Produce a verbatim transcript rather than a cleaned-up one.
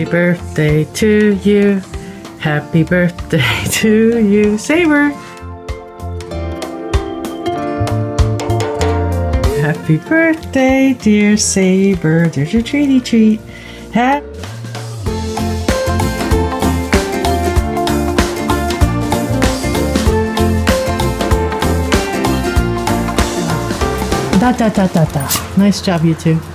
Happy birthday to you. Happy birthday to you. Saber. Happy birthday, dear Saber. There's your treaty treat. Happy Da da da da da. Nice job, you two.